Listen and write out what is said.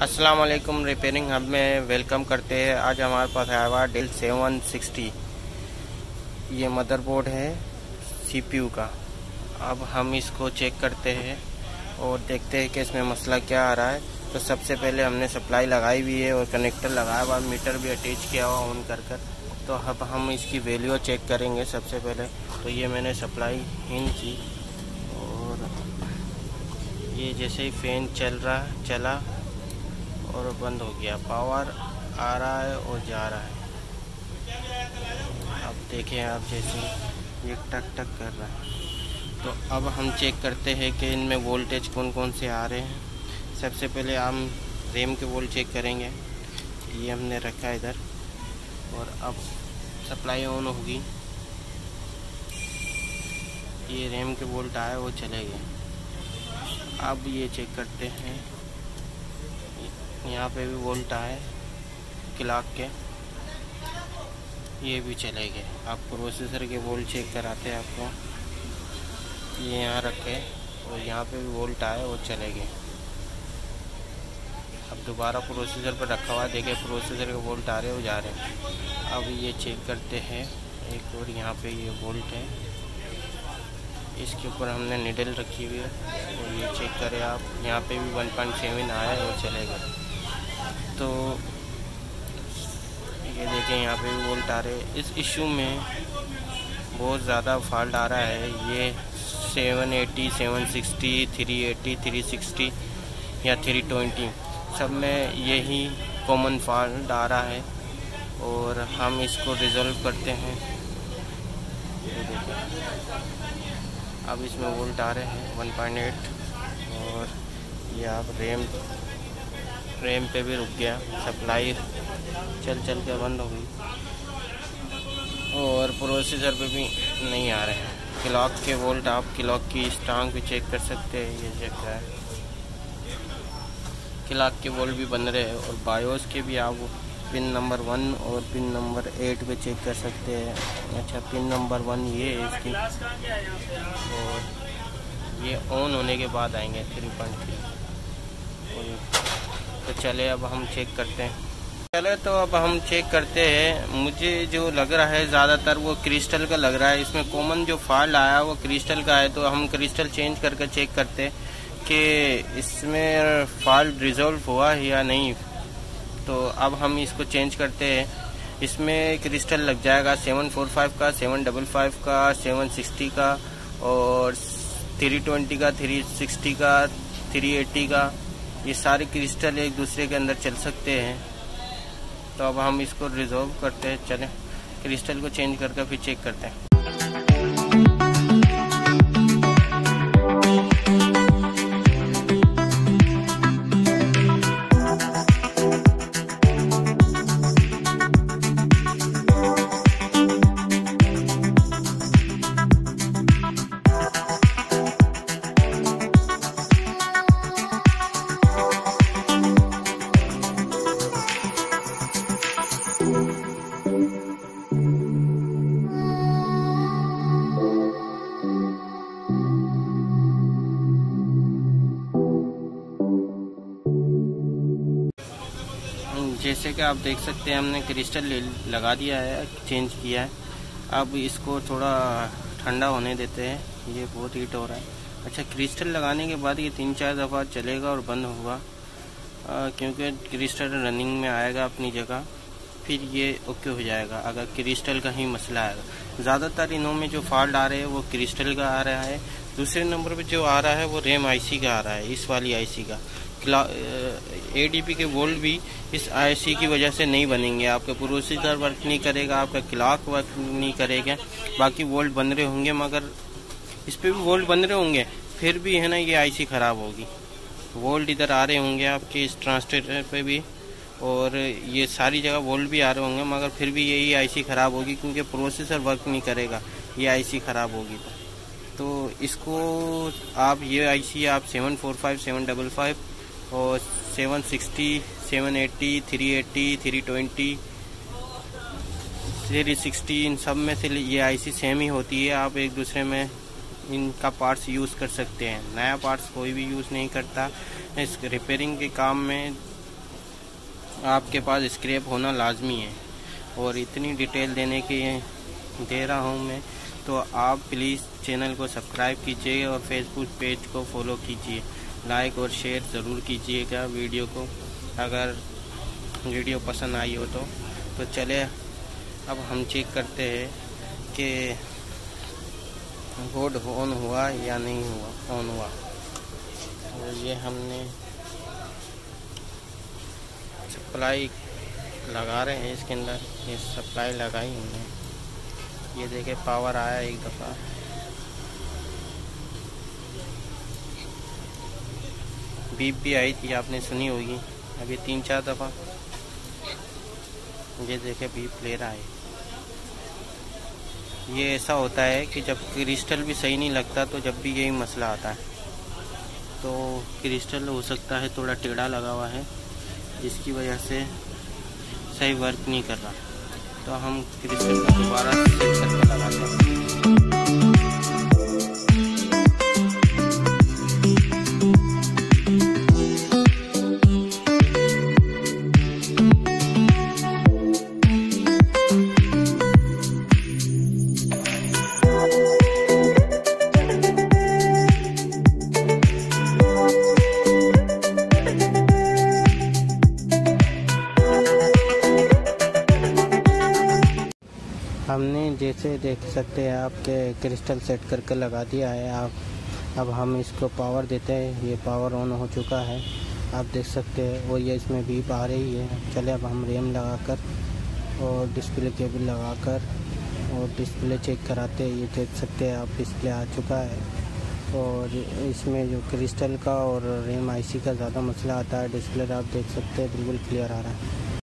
अस्सलाम वालेकुम। Repairing hub में वेलकम करते हैं। आज हमारे पास आया हुआ डेल 760। ये मदरबोर्ड है सीपीयू का। अब हम इसको चेक करते हैं और देखते हैं कि इसमें मसला क्या आ रहा है। तो सबसे पहले हमने सप्लाई लगाई हुई है और कनेक्टर लगाया हुआ, मीटर भी अटैच किया हुआ ऑन कर। तो अब हम इसकी वैल्यू चेक करेंगे। सबसे पहले तो ये मैंने सप्लाई इन की और ये जैसे ही फैन चला और बंद हो गया, पावर आ रहा है और जा रहा है। अब देखें आप, जैसे ये टक टक कर रहा है। तो अब हम चेक करते हैं कि इनमें वोल्टेज कौन कौन से आ रहे हैं। सबसे पहले हम रैम के वोल्ट चेक करेंगे। ये हमने रखा है इधर और अब सप्लाई ऑन होगी। ये रैम के वोल्ट आए वो चले गए। अब ये चेक करते हैं, यहाँ पे भी वोल्ट आए क्लॉक के, ये भी चले गए। आप प्रोसेसर के वोल्ट चेक कराते हैं आपको। ये यहाँ रखे और यहाँ पे भी वोल्ट आए और चले गए। अब दोबारा प्रोसेसर पर रखा हुआ है, देखें प्रोसेसर के वोल्ट आ रहे हो जा रहे हैं। अब ये चेक करते हैं एक और, यहाँ पे ये वोल्ट है, इसके ऊपर हमने निडल रखी हुई है और ये चेक करें आप, यहाँ पे भी 1.7 आया और चले गए। तो ये देखें यहाँ पे भी वोल्ट आ रहे हैं। इस इशू में बहुत ज़्यादा फॉल्ट आ रहा है। ये 780, 760, 380, 360 या 320 सब में यही कॉमन फॉल्ट आ रहा है और हम इसको रिजॉल्व करते हैं। ये देखें अब इसमें वोल्ट आ रहे हैं 1.8 और ये आप रैम पे भी रुक गया, सप्लाई चल के बंद हो गई और प्रोसेसर पे भी नहीं आ रहे हैं। क्लॉक के वोल्ट आप क्लॉक की स्ट्रांग भी चेक कर सकते हैं। ये चेक है, क्लॉक के वोल्ट भी बन रहे हैं और बायोस के भी आप पिन नंबर 1 और पिन नंबर 8 पे चेक कर सकते हैं। अच्छा, पिन नंबर 1 ये है इसकी और ये ऑन होने के बाद आएंगे 3.3। तो चले अब हम चेक करते हैं। तो अब हम चेक करते हैं। मुझे जो लग रहा है ज़्यादातर वो क्रिस्टल का लग रहा है। इसमें कॉमन जो फॉल्ट आया वो क्रिस्टल का है। तो हम क्रिस्टल चेंज करके चेक करते हैं कि इसमें फॉल्ट रिजॉल्व हुआ है या नहीं। तो अब हम इसको चेंज करते हैं। इसमें क्रिस्टल लग जाएगा 745 का, 755 का, 760 का और 320 का, 360 का, 380 का। ये सारे क्रिस्टल एक दूसरे के अंदर चल सकते हैं। तो अब हम इसको रिजॉल्व करते हैं। चलें क्रिस्टल को चेंज करके फिर चेक करते हैं। जैसे कि आप देख सकते हैं, हमने क्रिस्टल लगा दिया है, चेंज किया है। अब इसको थोड़ा ठंडा होने देते हैं। ये बहुत हीट हो रहा है। अच्छा, क्रिस्टल लगाने के बाद ये 3-4 दफ़ा चलेगा और बंद होगा, क्योंकि क्रिस्टल रनिंग में आएगा अपनी जगह, फिर ये ओके हो जाएगा। अगर क्रिस्टल का ही मसला आएगा, ज़्यादातर इनों में जो फॉल्ट आ रहे हैं वो क्रिस्टल का आ रहा है। दूसरे नंबर पे जो आ रहा है वो रैम आईसी का आ रहा है, इस वाली आईसी का। ADP के वोल्ट भी इस आईसी की वजह से नहीं बनेंगे। आपका प्रोसेसर वर्क नहीं करेगा, आपका क्लॉक वर्क नहीं करेगा। बाकी वोल्ट बन रहे होंगे, मगर इस पे भी वोल्ट बन रहे होंगे, फिर भी है ना ये आईसी ख़राब होगी। वोल्ट इधर आ रहे होंगे आपके इस ट्रांजिस्टर पे भी और ये सारी जगह वोल्ट भी आ रहे होंगे, मगर फिर भी यही आईसी ख़राब होगी, क्योंकि प्रोसेसर वर्क नहीं करेगा, ये आईसी ख़राब होगी। तो इसको आप ये आईसी आप 745, 755 और 760, 780, 380, 320, 360 इन सब में से ये आईसी सेम ही होती है। आप एक दूसरे में इनका पार्ट्स यूज़ कर सकते हैं। नया पार्ट्स कोई भी यूज़ नहीं करता। इस रिपेयरिंग के काम में आपके पास स्क्रैप होना लाजमी है। और इतनी डिटेल देने की दे रहा हूँ मैं, तो आप प्लीज़ चैनल को सब्सक्राइब कीजिए और फेसबुक पेज को फॉलो कीजिए। लाइक और शेयर ज़रूर कीजिएगा वीडियो को, अगर वीडियो पसंद आई हो तो चले अब हम चेक करते हैं कि बोर्ड ऑन हुआ या नहीं हुआ, ऑन हुआ। तो ये हमने सप्लाई लगा रहे हैं इसके अंदर, ये सप्लाई लगाई हमने। ये देखे पावर आया एक दफ़ा, बीप भी आई थी, आपने सुनी होगी अभी 3-4 दफ़ा। ये देखे बीप ले रहा है। ये ऐसा होता है कि जब क्रिस्टल भी सही नहीं लगता तो जब भी यही मसला आता है। तो क्रिस्टल हो सकता है थोड़ा टेढ़ा लगा हुआ है, जिसकी वजह से सही वर्क नहीं कर रहा। तो हम क्रिस्टल को दोबारा सेट करके लगाते हैं। हमने जैसे देख सकते हैं आपके क्रिस्टल सेट करके लगा दिया है। आप अब हम इसको पावर देते हैं। ये पावर ऑन हो चुका है, आप देख सकते हैं। और ये इसमें बीप आ रही है। चले अब हम रैम लगाकर और डिस्प्ले केबल लगाकर और डिस्प्ले चेक कराते हैं। ये देख सकते हैं आप, डिस्प्ले आ चुका है। और इसमें जो क्रिस्टल का और रैम आईसी का ज़्यादा मसला आता है। डिस्प्ले आप देख सकते हैं बिल्कुल क्लियर आ रहा है।